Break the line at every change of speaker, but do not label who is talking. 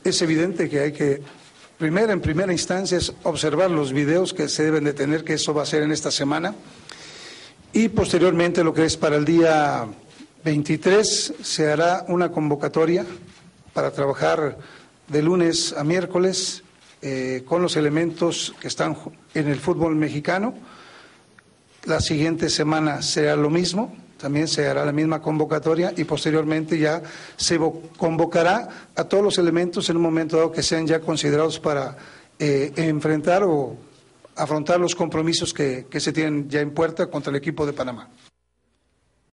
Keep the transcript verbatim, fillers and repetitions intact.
es evidente que hay que, primero, en primera instancia, es observar los videos que se deben de tener, que eso va a ser en esta semana, y posteriormente lo que es para el día veintitrés se hará una convocatoria para trabajar de lunes a miércoles eh, con los elementos que están en el fútbol mexicano. La siguiente semana será lo mismo, también se hará la misma convocatoria y posteriormente ya se convocará a todos los elementos en un momento dado que sean ya considerados para eh, enfrentar o afrontar los compromisos que, que se tienen ya en puerta contra el equipo de Panamá.